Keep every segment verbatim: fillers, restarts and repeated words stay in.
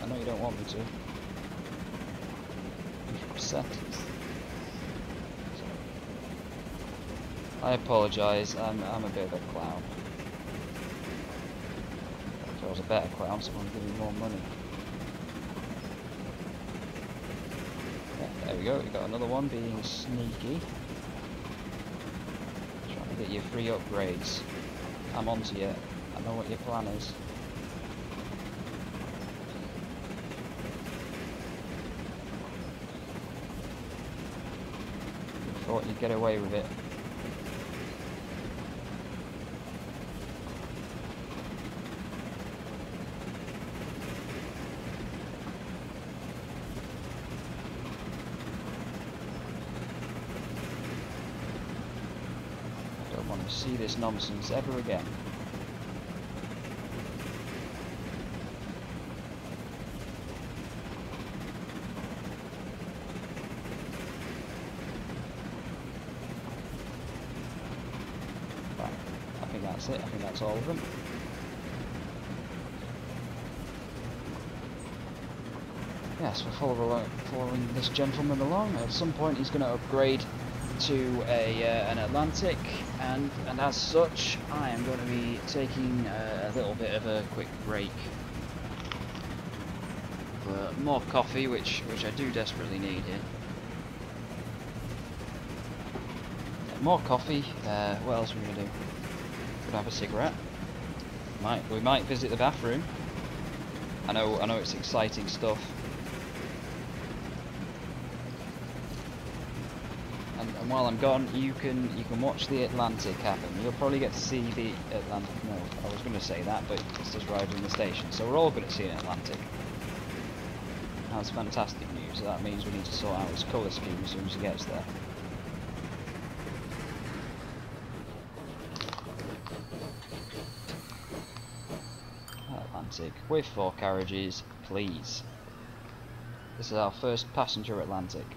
I know you don't want me to. one hundred percent. I apologise, I'm, I'm a bit of a clown. If I was a better clown, someone would give me more money. Yeah, there we go, we got another one being sneaky. Trying to get you free upgrades. I'm onto you, I know what your plan is. You thought you'd get away with it. See this nonsense ever again. Right, I think that's it. I think that's all of them. Yes, we're following, following this gentleman along. At some point he's going to upgrade to a uh, an Atlantic, and and as such I am going to be taking uh, a little bit of a quick break for more coffee, which which I do desperately need here. More coffee. Uh, what else are we going to do? Could have a cigarette. Might we might visit the bathroom. I know I know it's exciting stuff. And while I'm gone, you can you can watch the Atlantic happen. You'll probably get to see the Atlantic. No, I was going to say that, but it's just arrived in the station. So we're all going to see an Atlantic. That's fantastic news. That means we need to sort out his colour scheme as soon as he gets there. Atlantic with four carriages, please. This is our first passenger Atlantic.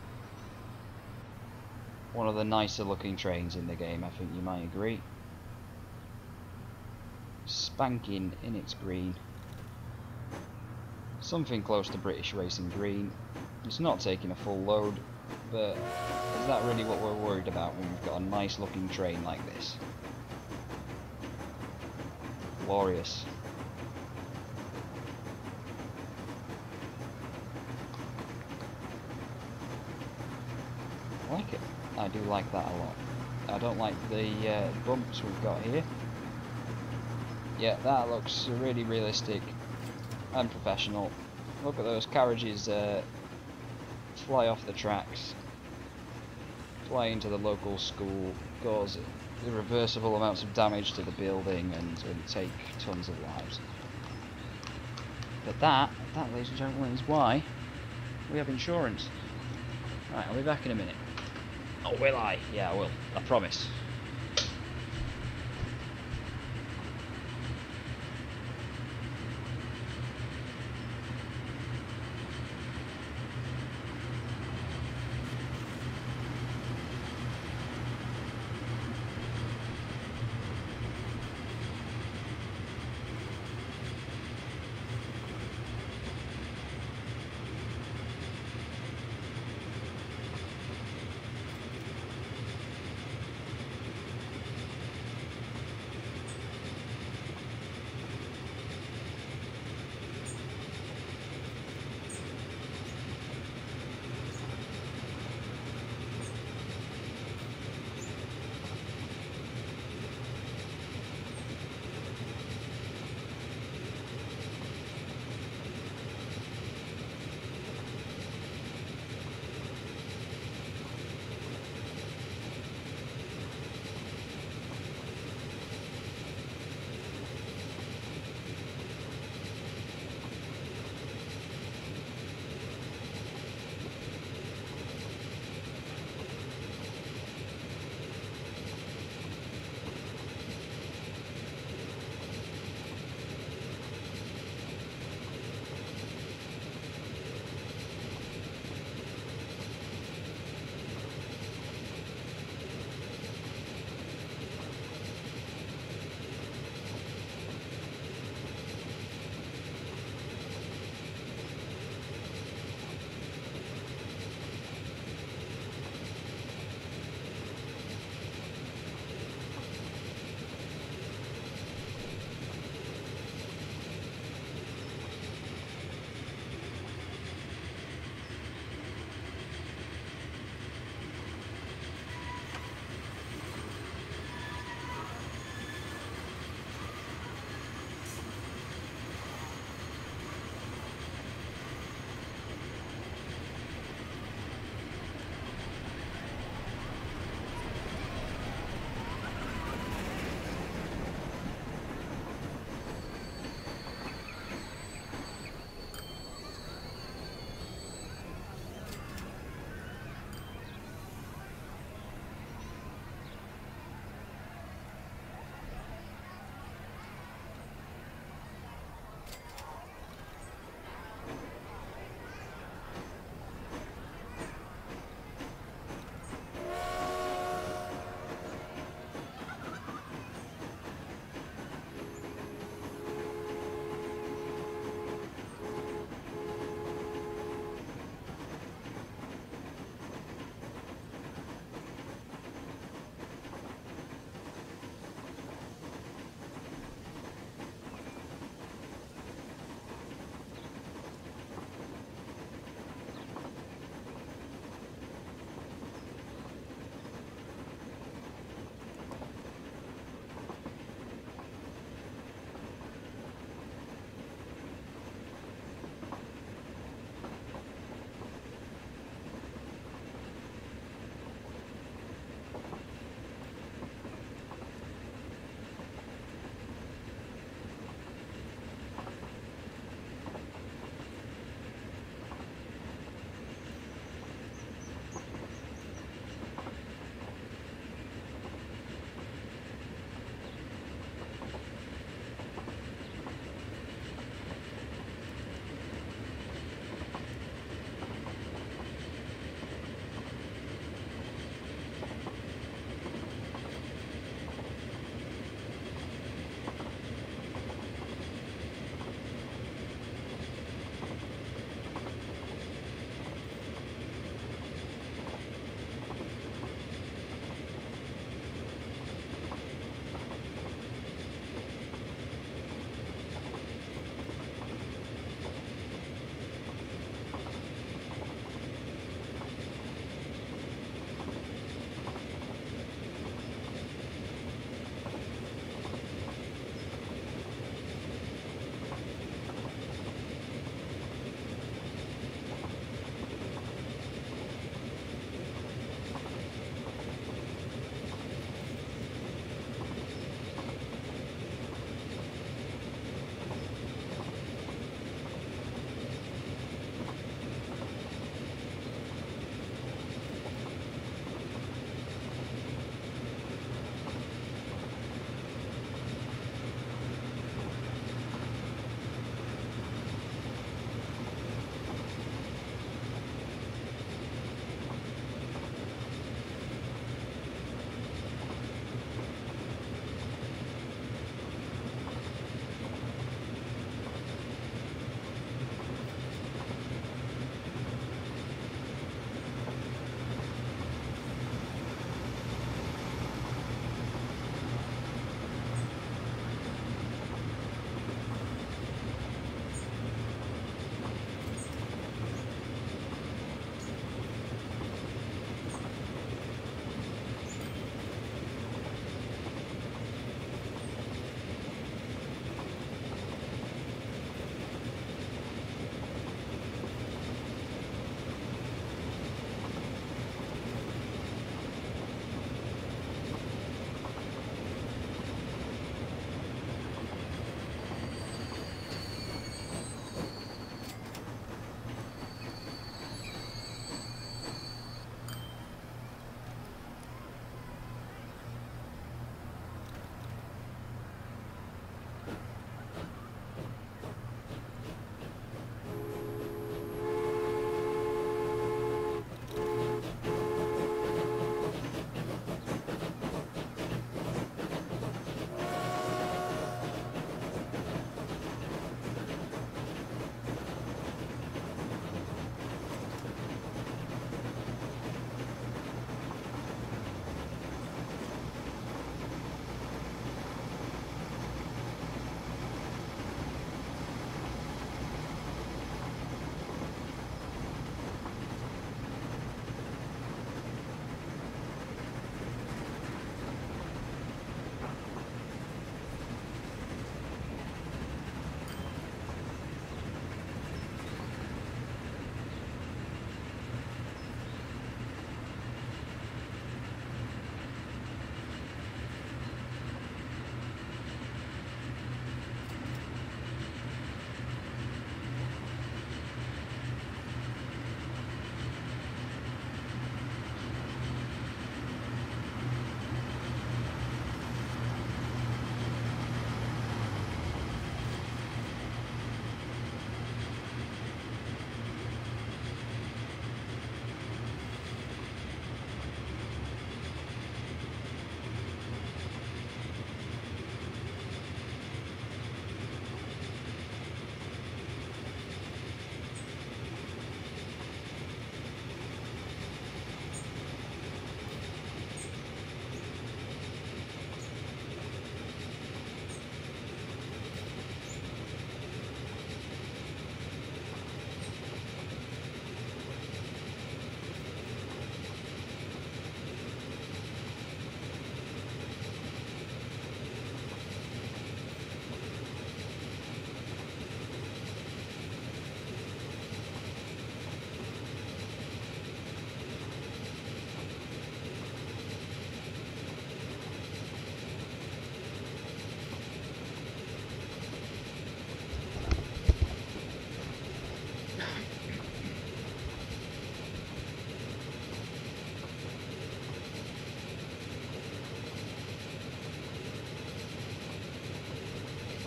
One of the nicer looking trains in the game, I think you might agree. Spanking in its green. Something close to British racing green. It's not taking a full load, but is that really what we're worried about when we've got a nice looking train like this? Glorious. I like it. I do like that a lot. I don't like the uh, bumps we've got here. Yeah, that looks really realistic and professional. Look at those carriages uh, fly off the tracks, fly into the local school, cause irreversible amounts of damage to the building, and, and take tons of lives. But that, that, ladies and gentlemen, is why we have insurance. Right, I'll be back in a minute. Oh, will I? Yeah, I will. I promise.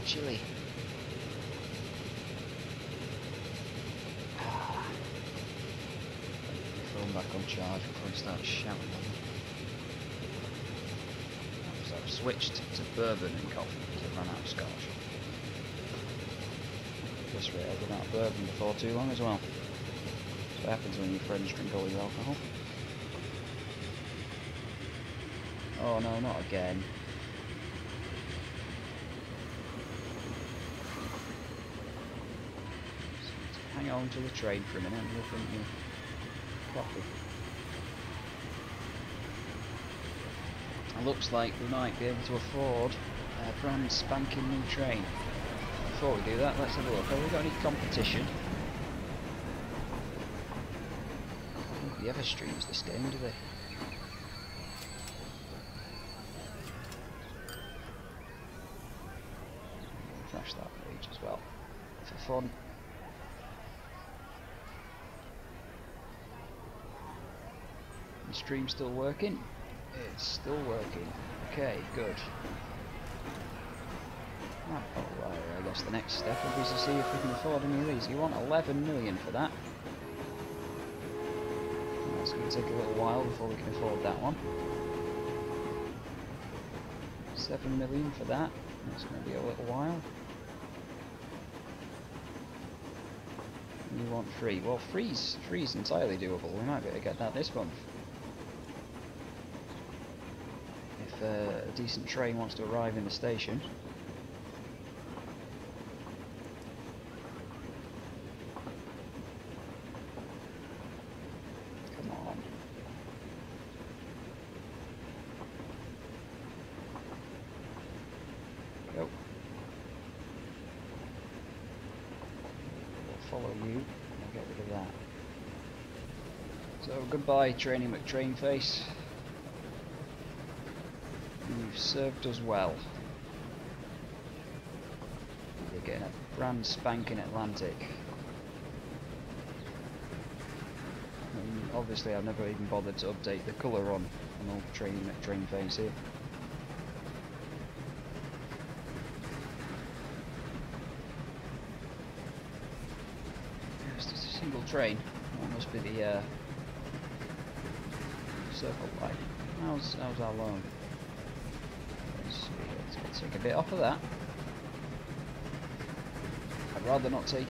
chilly. Ah. Phone back on charge before I start shouting on them. So I've switched to bourbon and coffee because I ran out of scotch. At this rate I'll run out of bourbon before too long as well. That's what happens when your friends drink all your alcohol. Oh no, not again. Hang on to the train for a minute and we'll drink your coffee. It looks like we might be able to afford a brand spanking new train. Before we do that, let's have a look. Have we got any competition? Nobody ever streams this game, do they? Flash that page as well, for fun. The stream's still working? It's still working. Okay, good. Oh, well, I guess the next step will be to see if we can afford any of these. You want eleven million for that. That's going to take a little while before we can afford that one. seven million for that. That's going to be a little while. And you want three. Well, three's, three's entirely doable. We might be able to get that this month. If uh, a decent train wants to arrive in the station. Come on. Go. We'll follow you and get rid of that. So goodbye, Trainee McTrainface. You've served us well. You're getting a brand spanking Atlantic. And obviously I've never even bothered to update the colour on an old Trainee McTrainface here. It's just a single train. That must be the uh, circle line. How's, how's our loan? Let's take a bit off of that. I'd rather not take